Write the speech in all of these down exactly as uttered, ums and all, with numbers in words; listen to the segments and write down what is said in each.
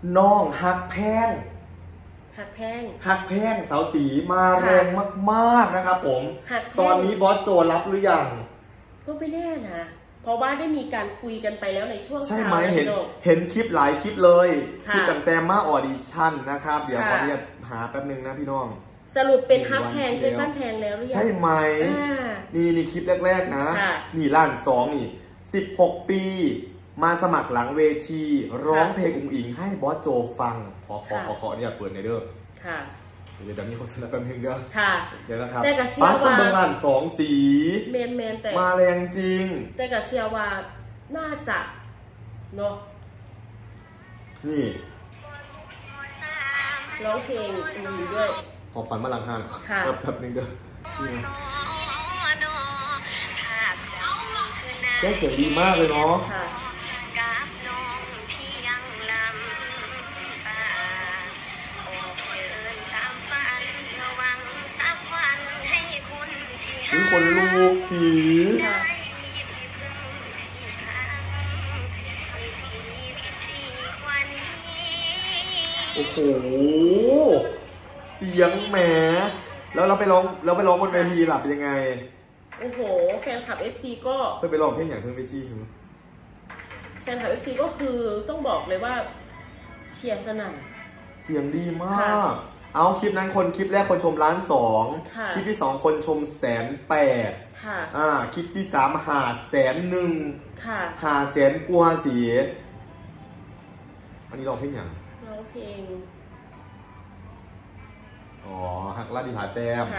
น้องฮักแพงฮักแพงฮักแพงสาวสีมาแรงมากๆนะครับผมตอนนี้บอสโจรับหรือยังก็ไม่แน่นะเพราะว่าได้มีการคุยกันไปแล้วในช่วงใช่ไหมเห็นเห็นคลิปหลายคลิปเลยคลิปตั้งแต่มาออดิชั่นนะครับเดี๋ยวขออนุญาตหาแป๊บนึงนะพี่น้องสรุปเป็นฮักแพงเป็นบ้านแพงแล้วหรือยังใช่ไหมนี่นี่คลิปแรกๆนะนี่ล้านสองนี่สิบหกปีมาสมัครหลังเวทีร้องเพลงอุ้งอิงให้บอสโจฟังขอขอขอขอเนี่ยเปิดในเด้อค่ะเดี๋ยวมีโฆษณาแป๊บนึงเด้อค่ะเดี๋ยวนะครับป้าคนเมืองล้านสองสีเมนเมนแต่มาแรงจริงแต่กับเซียว่าน่าจะเนาะนี่ร้องเพลงอุ้งอิงด้วยขอฝันมาหลังหานแป๊บนึงเด้อแก้เสียงดีมากเลยเนาะมีคนลูกฝีโอ้โหเสียงแหมแล้วเราไปร้องเราไปร้องบนเวทีหลับเป็นยังไงโอ้โหแฟนคลับ เอฟ ซี ก็ไปไปร้องเพลงอย่างเพิ่งไปที่แฟนคลับ เอฟ ซี ก็คือต้องบอกเลยว่าเชียร์สนั่นเสียงดีมากเอาคลิปนั้นคนคลิปแรกคนชมล้านสองคลิปที่สองคนชมแสนแปดอ่าคลิปที่สามหาแสนหนึ่งหาแสนกว่าสีอันนี้ร้องเพลงอย่างร้องเพลงอ๋อฮักลาดิผาแต้ม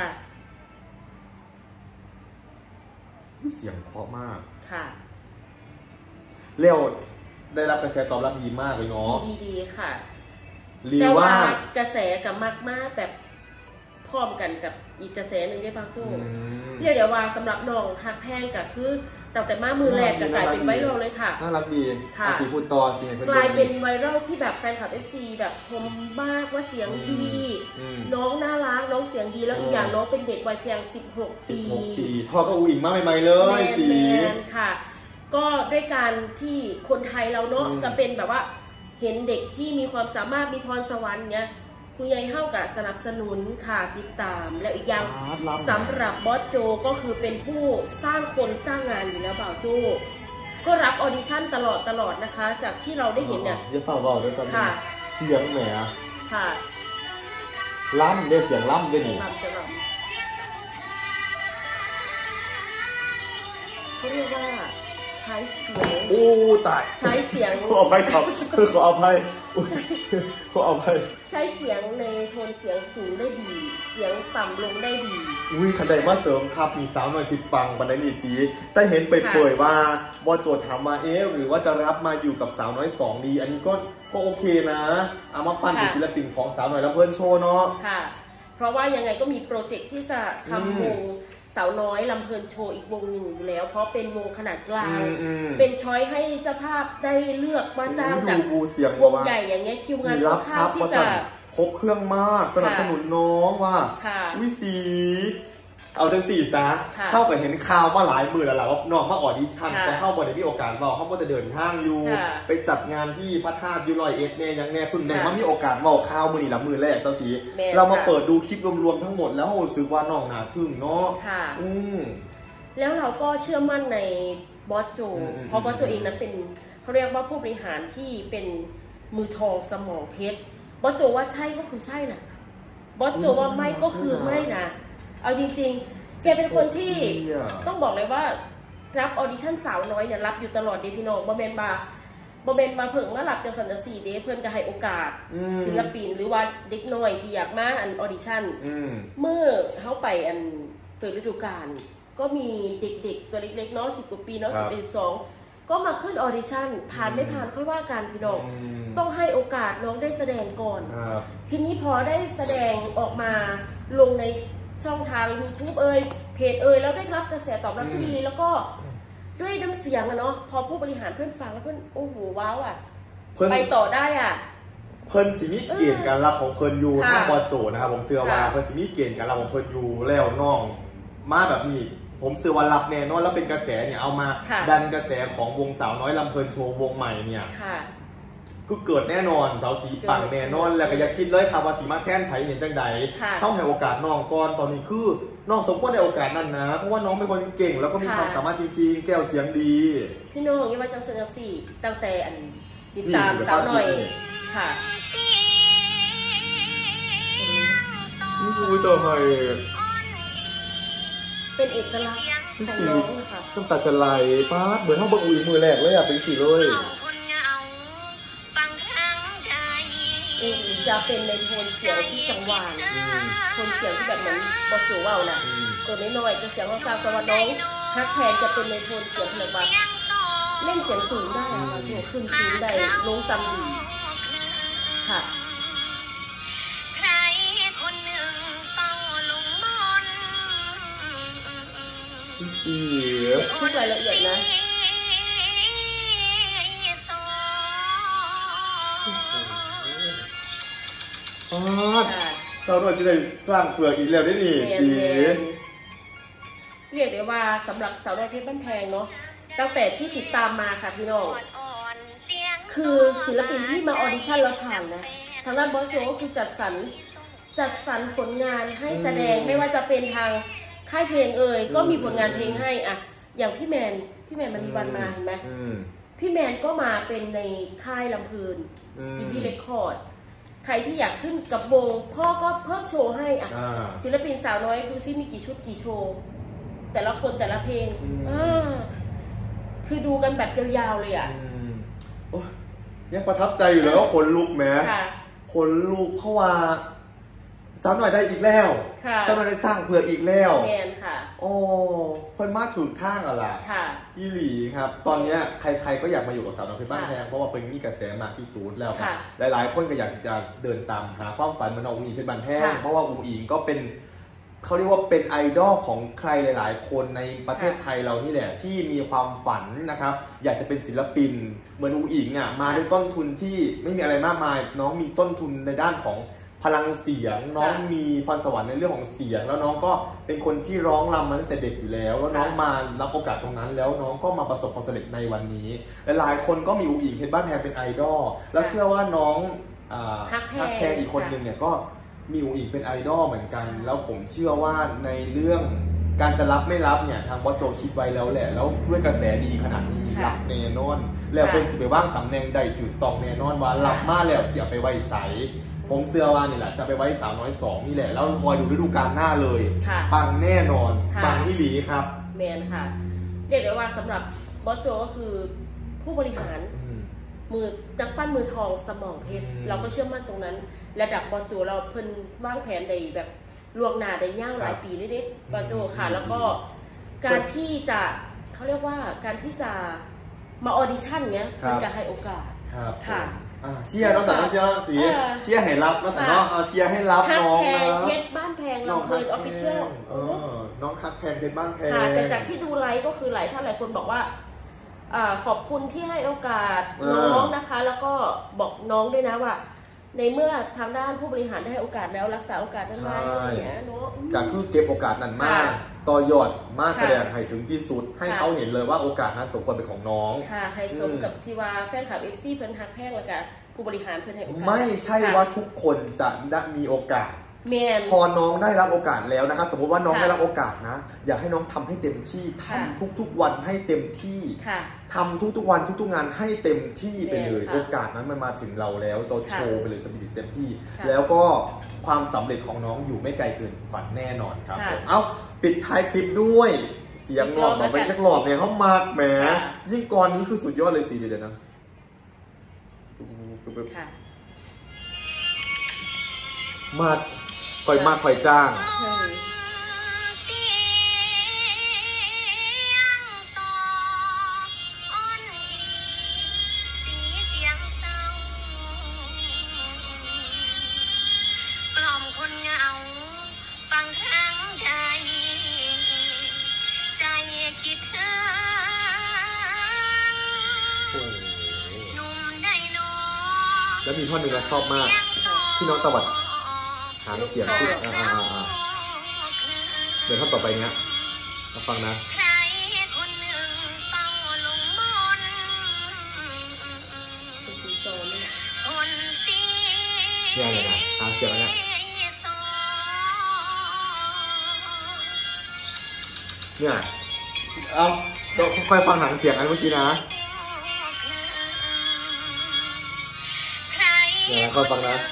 เสียงเพราะมากค่ะเร็วได้รับกระแสตอบรับดีมากเลยเนาะดีๆค่ะแต่ว่ากระแสกับมากมากแบบพร้อมกันกับอีกกระแสหนึ่งได้บางช่วงเรียกเดี๋ยวว่าสำหรับน้องฮักแพงก็คือตั้งแต่มามือแรกก็กลายเป็นไวรัลเลยค่ะน่ารักดีค่ะสีพูดต่อสีกลายเป็นไวรัลที่แบบแฟนคลับ เอฟ ซี แบบชมมากว่าเสียงดีน้องน่ารักน้องเสียงดีแล้วอีกอย่างน้องเป็นเด็กวัยเพียงสิบหกปีทอก็อุ้งอิงมากใหม่ๆเลยสีค่ะก็ด้วยการที่คนไทยเราเนาะจะเป็นแบบว่าเห็นเด็กที่มีความสามารถมีพรสวรรค์เนี้ยคุณยายเข้ากับสนับสนุนค่ะติดตามแล้วอีกอย่างสำหรับบอสโจก็คือเป็นผู้สร้างคนสร้างงานอยู่แล้วบ่าวโจก็รับออดิชั่นตลอดตลอดนะคะจากที่เราได้เห็นเนี่ยอย่าเฝ้าเบาด้วยกันเสียงแหมค่ะล่ำได้เสียงล่ำได้หนิเขาเรียกว่าใช้เสียงโอ้ตายใช้เสียงขออภัยครับขออภัยขออภัยใช้เสียงในโทนเสียงสูงได้ดีเสียงต่ำลงได้ดีอุ้ยขันใจว่าเสริมครับมีสาวหน่อยสิปังบันไดนีสีแต่เห็นไปเผยว่าบอสโจถามมาเอ๊ะหรือว่าจะรับมาอยู่กับสาวน้อยสองดีอันนี้ก็ก็โอเคนะเอามาปั้นเป็นศิลปินของสาวหน่อยแล้วเพื่อนโชว์เนาะค่ะเพราะว่ายังไงก็มีโปรเจกต์ที่จะทำวงสาวน้อยลำเพลินโชว์อีกวงหนึ่งอยู่แล้วเพราะเป็นวงขนาดกลางเป็นช้อยให้เจ้าภาพได้เลือกว่าจ้างจากวงใหญ่อย่างเงี้ยคิวงานค่อนข้างที่จะครบเครื่องมากสนับสนุนน้องว่าวิสีเอาจังสี่ซะเข้ากับเห็นข่าวมาหลายมือแล้วแหละว่าน้องมาออดิชั่นแต่เข้าบ่ได้มีโอกาสบอกเขาก็จะเดินทางอยู่ไปจัดงานที่พระธาตุยูรอยเอสเนี่ยยังแน่พึ่งแน่ว่ามีโอกาสบอกข่าวมือนี่ละมือแรกเจ้าสีเรามาเปิดดูคลิปรวมๆทั้งหมดแล้วโอ้ซื้อว่าน้องหนาทึ่งเนาะอืมแล้วเราก็เชื่อมั่นในบอสโจเพราะบอสโจเองนั้นเป็นเขาเรียกว่าผู้บริหารที่เป็นมือทองสมองเพชรบอสโจว่าใช่ก็คือใช่นะบอสโจว่าไม่ก็คือไม่นะเอาจริงๆแกเป็นคนที่ต้องบอกเลยว่ารับออดิชั่นสาวน้อยเนี่ยรับอยู่ตลอดเดพี่น้องบอเบนบาบอเบนมาเพิ่งมารับจากสันนิษฐานเดเพื่อนก็ให้โอกาสศิลปินหรือว่าเด็กน้อยที่อยากมาอันออดิชั่นเมื่อเขาไปอันเปิดฤดูกาลก็มีเด็กๆตัวเล็กๆเนาะสิบกว่าปีเนาะสิบเอ็ดสองก็มาขึ้นออดิชั่นผ่านไม่ผ่านค่อยว่ากันพี่น้องต้องให้โอกาสน้องได้แสดงก่อนทีนี้พอได้แสดงออกมาลงในช่องทาง ยูทูบ เอ่ยเพจเอ่ยแล้วได้รับกระแสตอบรับที่ดีแล้วก็ด้วยน้ำเสียงอะเนาะพอผู้บริหารเพื่อนฟังแล้วเพื่อนโอ้โหว้าวอะไปต่อได้อ่ะเพิ่นสิมีเกณฑ์การรับของเพิ่นยูถ้าบอโจนะครับผมเชื่อว่าเพิ่นสิมีเกณฑ์การรับของเพิ่นยูแล้วน้องมาแบบนี้ผมเชื่อว่ารับแน่นอนแล้วเป็นกระแสเนี่ยเอามาดันกระแสของวงสาวน้อยลำเพลินโชว์วงใหม่เนี่ยก็เกิดแน่นอนสาวสีปังแน่นอนแล้วก็อย่าคิดเลยครับว่าสีมาแค้นไผเห็นจังใดเข้าให้โอกาสน้องก่อนตอนนี้คือน้องสมควรได้โอกาสนั้นนะเพราะว่าน้องเป็นคนเก่งแล้วก็มีความสามารถจริงๆแก้วเสียงดีพี่น้องยี่ว่าจังเซนสี่ตั้งแต่อันติดตามสาวหน่อยค่ะนี่คือตัวใครเป็นเอกลักษณ์ของน้องนะคะตั้งแต่จะไหลป้าเหมือนห้องบังอุ้ยมือแรกเลยอ่ะเป็นสีเลยเองจะเป็นในโทนเสียงที่กังวานโทนเสียงที่แบบเหมือนบอสโจว่าวนะตัวน้อยๆจะเสียงซาวแต่ว่าน้องฮักแพนจะเป็นในโทนเสียงแบบว่าเล่นเสียงสูงได้ค่ะโจขึ้นสูงได้ลงต่ำดีค่ะเสียทุกรายละเอียดนะอ๋อสาวน้อยที่ได้สร้างเปลือกอีกแล้วได้นี่สีเรียกได้ว่าสำหรับสาวน้อยเพชรบ้านแพงเนาะตั้งแต่ที่ติดตามมาค่ะพี่น้องคือศิลปินที่มาออดิชั่นแล้วผ่านนะทางด้านบอสโจก็คือจัดสรรจัดสรรผลงานให้แสดงไม่ว่าจะเป็นทางค่ายเพลงเอ่ยก็มีผลงานเพลงให้อะอย่างพี่แมนพี่แมนมันมีวันมาเห็นไหมพี่แมนก็มาเป็นในค่ายลำพูนอินดี้เรคคอร์ดใครที่อยากขึ้นกับวงพ่อก็เพิ่มโชว์ให้อ่ะศิลปินสาวน้อยดูซิมีกี่ชุดกี่โชว์แต่ละคนแต่ละเพลงอ่าคือดูกันแบบยาวๆเลยอ่ะยังประทับใจอยู่เลยว่าขนลุกแม้ขนลุกเพราะว่าสาวหน่อยได้อีกแล้วสาวหน่อยได้สร้างเพื่ออีกแล้วแมนค่ะโอ้เพิ่นมาถูกทางอะล่ะยี่หลีครับตอนนี้ใครๆก็อยากมาอยู่กับสาวน้อยเพชรบ้านแพงเพราะว่าเป็นมีกระแสมากที่สุดแล้วครับหลายๆคนก็อยากจะเดินตามหาความฝันเหมือนน้องอุ้งอิงเพชรบ้านแพงเพราะว่าอุ้งอิงก็เป็นเขาเรียกว่าเป็นไอดอลของใครหลายๆคนในประเทศไทยเรานี่แหละที่มีความฝันนะครับอยากจะเป็นศิลปินเหมือนอุ้งอิงอ่ะมาด้วยต้นทุนที่ไม่มีอะไรมากมายน้องมีต้นทุนในด้านของพลังเสียงน้องมีพรสวรรค์ในเรื่องของเสียงแล้วน้องก็เป็นคนที่ร้องรำมาตั้งแต่เด็กอยู่แล้วแล้วน้องมารับโอกาสตรงนั้นแล้วน้องก็มาประสบความสำเร็จในวันนี้หลายๆคนก็มีอุ้งอิงเพชรบ้านแพงเป็นไอดอลแล้วเชื่อว่าน้องฮักแพงอีกคนหนึ่งเนี่ยก็มีอุ้งอิงเป็นไอดอลเหมือนกันแล้วผมเชื่อว่าในเรื่องการจะรับไม่รับเนี่ยทางบอสโจคิดไว้แล้วแหละแล้วด้วยกระแสดีขนาดนี้รับแน่นอนแล้วเป็นสิไปว่างตำแหน่งใดถือตองแน่นอนว่ารับมาแล้วเสียไปไว้ใสผมเชื่อว่านี่แหละจะไปไว้สาวน้อยสองนี่แหละแล้วคอยดูฤดูกาลหน้าเลยปังแน่นอนปังที่หลีครับแมนค่ะเรียกได้ว่าสำหรับบอสโจก็คือผู้บริหารมือนักปั้นมือทองสมองเพชรเราก็เชื่อมั่นตรงนั้นระดับบอสโจเราเพิ่นวางแผนได้แบบล่วงหน้าได้ย่างหลายปีเลยดิบอสโจค่ะแล้วก็การที่จะเขาเรียกว่าการที่จะมาออดิชั่นเนี้ยเป็นการให้โอกาสค่ะเชียร์น้องสาวเชียร์สีเชียร์ให้รับน้องสาวน้องเชียร์ให้รับน้องนะเพชรบ้านแพงน้องเพลินออฟฟิเชียลน้องฮักแพงเพชรบ้านแพงแต่จากที่ดูไลฟ์ก็คือหลายท่านหลายคนบอกว่าขอบคุณที่ให้โอกาสน้องนะคะแล้วก็บอกน้องด้วยนะว่าในเมื่อทางด้านผู้บริหารได้ให้โอกาสแล้วรักษาโอกาสนั้นไว้อย่างเงี้ยเนาะก็คือเก็บโอกาสนั้นมากต่อยอดมาแสดงให้ถึงที่สุดให้เขาเห็นเลยว่าโอกาสนั้นสมควรเป็นของน้องค่ะให้สมกับที่ว่าแฟนคลับ เอฟ ซี เพิ่นฮักแพงแล้วก็ผู้บริหารเพิ่นให้โอกาสไม่ใช่ว่าทุกคนจะได้มีโอกาสพอน้องได้รับโอกาสแล้วนะครับสมมติว่าน้องได้รับโอกาสนะอยากให้น้องทำให้เต็มที่ทำทุกๆวันให้เต็มที่ทำทุกๆวันทุกๆงานให้เต็มที่ไปเลยโอกาสนั้นมันมาถึงเราแล้วเราโชว์ไปเลยสปิริตเต็มที่แล้วก็ความสำเร็จของน้องอยู่ไม่ไกลเกินฝันแน่นอนครับเอ้าปิดท้ายคลิปด้วยเสียงหลอดมาเป็นจักหลอดเนี่ยเขามากแหมยิ่งกรนี้คือสุดยอดเลยสิเดี๋ยวนะมาคอยมากคอยจ้างแล้วมีท่อนหนึ่งเราชอบมากที่น้องตะวัดหางเสียงที่อ่าอ่าอ่าเดี๋ยวท่อนต่อไปเงี้ยมาฟังนะเนี่ยเนี่ยนะตามเสียงแล้วเนี่ยเนี่ยเอาค่อยฟังหางเสียงอันเมื่อกี้นะเนี่ยค่อยฟังนะ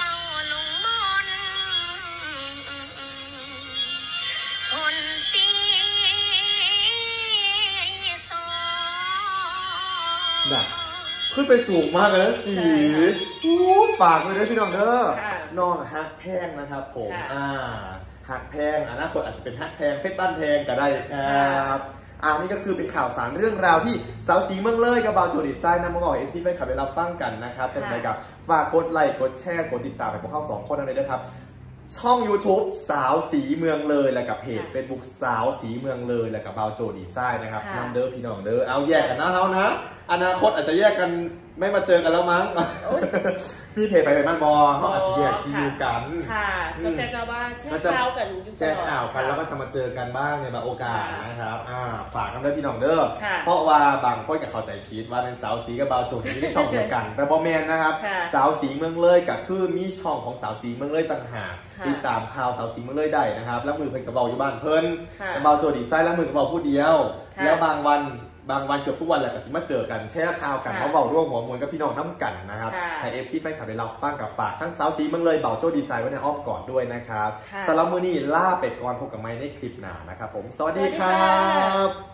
น่ะขึ้นไปสูงมากเลยนะสีฝากเลยด้วยพี่น้องเด้อน้องฮักแพงนะครับผมอ่าฮักแพงอนาคตอาจจะเป็นฮักแพงเพชรบ้านแพงก็ได้ครับอ่านี่ก็คือเป็นข่าวสารเรื่องราวที่สาวสีเมืองเลยกับบ่าวโจดีไซน์นำมาบอกเอฟซีแฟนคลับได้รับฟังกันนะครับจะไปกับฝากกดไลค์กดแชร์กดติดตามไปพวกเขาสองคนนั่นเลยนะครับช่อง YouTube สาวสีเมืองเลยและกับเพจ Facebook สาวสีเมืองเลยและกับบ่าวโจดีไซน์นะครับนำเด้อพี่น้องเด้อเอาแยกกันนะเขานะอนาคตอาจจะแยกกันไม่มาเจอกันแล้วมั้งพี่เพจไปเป็นบ้านบอเขาอาจจะแยกที่อยู่กันค่ะก็แต่ก็ว่าแชร์ข่าวกันแชร์ข่าวกันแล้วก็จะมาเจอกันบ้างในบางโอกาสนะครับอ่าฝากกันด้วยพี่น้องเด้อเพราะว่าบางคนกับเข้าใจผิดว่าเป็นสาวสีกับบ่าวโจที่ช่องเดียวกันแต่บอแมนนะครับสาวสีเมืองเลยกับคือมีช่องของสาวสีเมืองเลยต่างหากติดตามข่าวสาวสีเมืองเลยได้นะครับแล้วมือเพิ่นกับเบาอยู่บ้านเพิ่นกับเบาโจดีไซน์แล้วมือกับเบาผู้เดียวแล้วบางวันบางวันเกือบทุกวันแหละก็สิมาเจอกันแชร์ข่าวกันเพราะเบาร่วมหัวมวลกับพี่น้องน้ำกันนะครับให้เอฟซีแฟนคลับได้รับฟังกับฝากทั้งสาวสีเมืองเลยเบาโจดีไซน์ไว้ในอ้อมกอดด้วยนะครับสำหรับมื้อนี้ล่าเป็ดก่อนพบกับไม้ในคลิปหน้านะครับผมสวัสดีครับ